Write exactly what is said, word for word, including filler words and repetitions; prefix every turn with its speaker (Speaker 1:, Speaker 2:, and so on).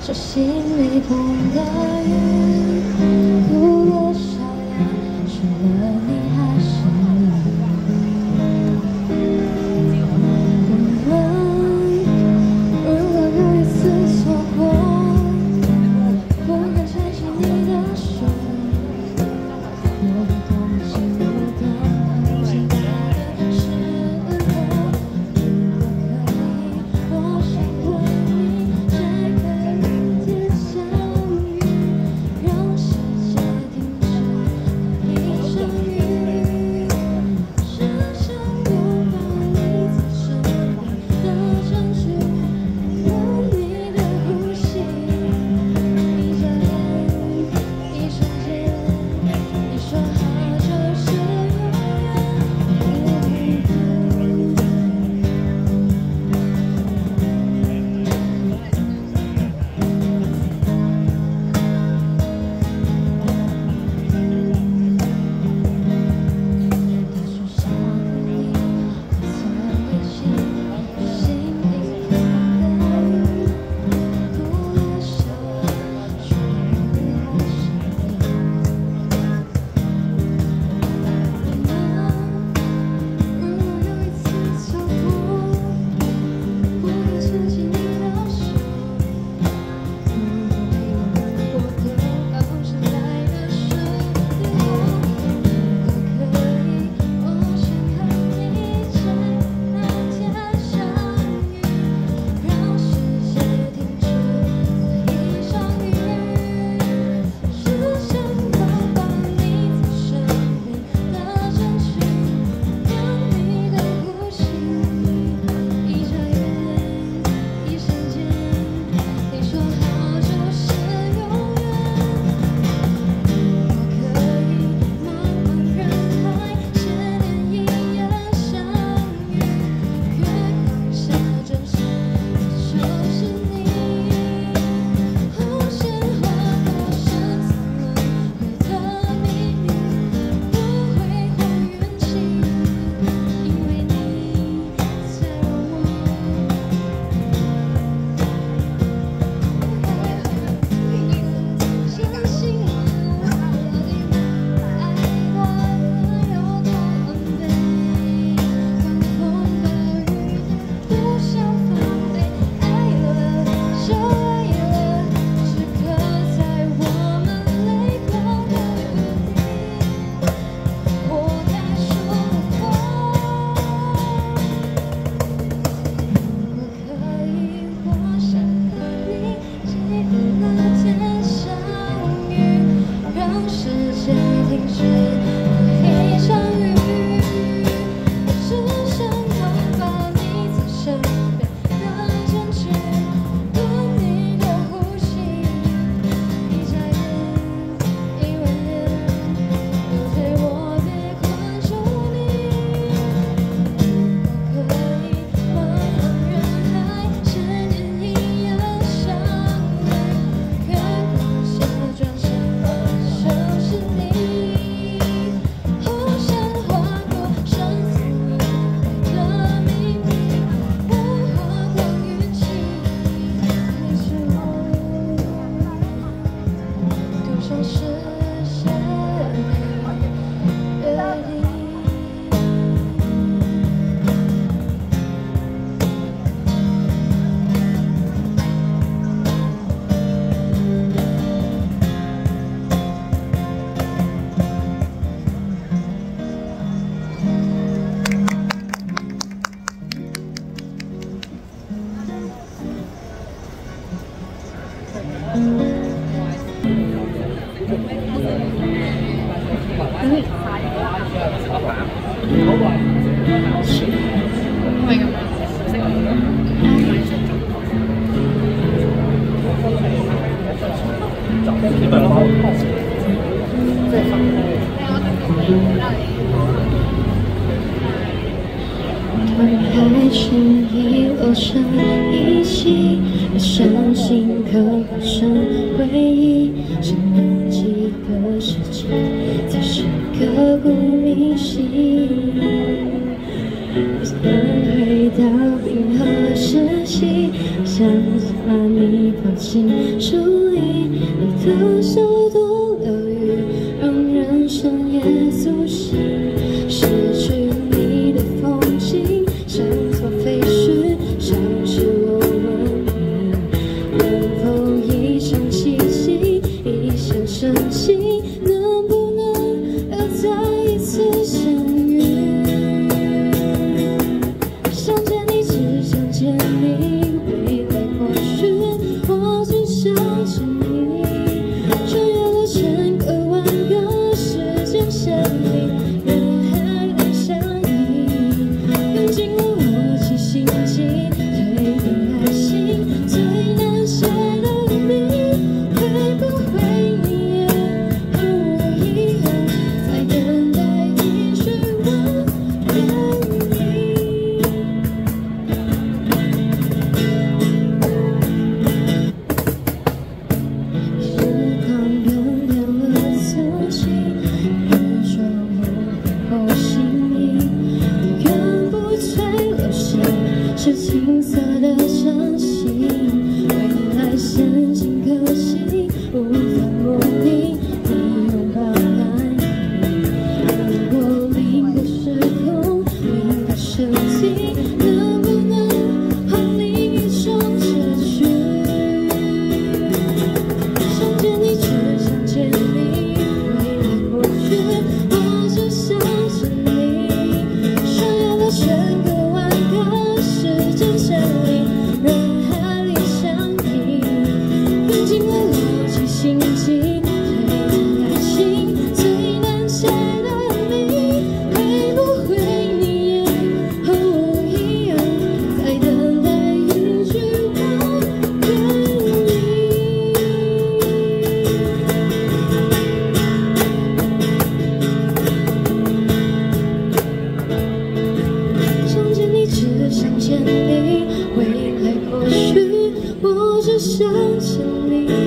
Speaker 1: 这心里风的雨，哭了笑了，是了你还是我们？如果有一次错过，我会牵起你的手，我会同行不懂现在的时候。如果可以，我想为你摘开明天相遇，让世界停止一场雨，只想拥抱你在身边的证据，有你的呼吸。一眨眼，一瞬间，你说好就是永远。树上的你，黑色围巾，心里风的雨，哭了笑了，是你还是你？如果有一次错过，我会牵起你的手。如果没有人活得到现在的时候，如果可以，我想和你在那天相遇，让世界停止一场雨，只想拥抱你在身边的证据，有你的呼吸。一眨眼，一瞬间，你说好就是永远。如果可以，茫茫人海，千年一眼相遇，月光下真实的就是你。无限划过深藏轮回的秘密，不会还原起，因为你才让我相信我到底爱过有多狼狈，狂风暴雨不想防备，爱了就爱了，时刻在我们泪光的雨滴，活该说谎。如果可以，我想和你在那天相遇，让世界停止一场雨，只想拥抱你在身边的证据，有你的呼吸。一眨眼，一万年，有罪我别困住你。如果可以，茫茫人海，千年一眼相遇，月光下转身就是你。无限划过深藏轮回的秘密，不花光运气。你是我，就像是谁约定。还是遗落成一起，我相信刻不成回忆，是年纪的事情，才是刻骨铭心。轮回到冰河时期，想下你抱进手里，你的笑多疗愈，让人深夜苏醒。失去你的风景，像座废墟，像是我文明。能否一场奇迹，一线生机？能不能要再一次相遇？想见你，只想见你，未来或许我只想见你。穿越了千个万个时间线里，人海里相依，用尽了逻辑心机，推遍爱情最难写的谜。会不会你也和我一样，在等待一句我愿意？时光原谅了自己，遇着我后心意，远不催流星，是青涩的真心。未来陷进可惜，无法模拟你拥抱爱意。如果另个时空，另个设计，能不能换另一种结局？想见你，只想见你，未来或许我只想见你。穿越了千个万个时间线里，人海里相依，用尽了逻辑心机，推遍爱情最难解的谜。会不会你也和我一样，在等待一句我愿意？想见你，只想见你，未来或许我只想见你。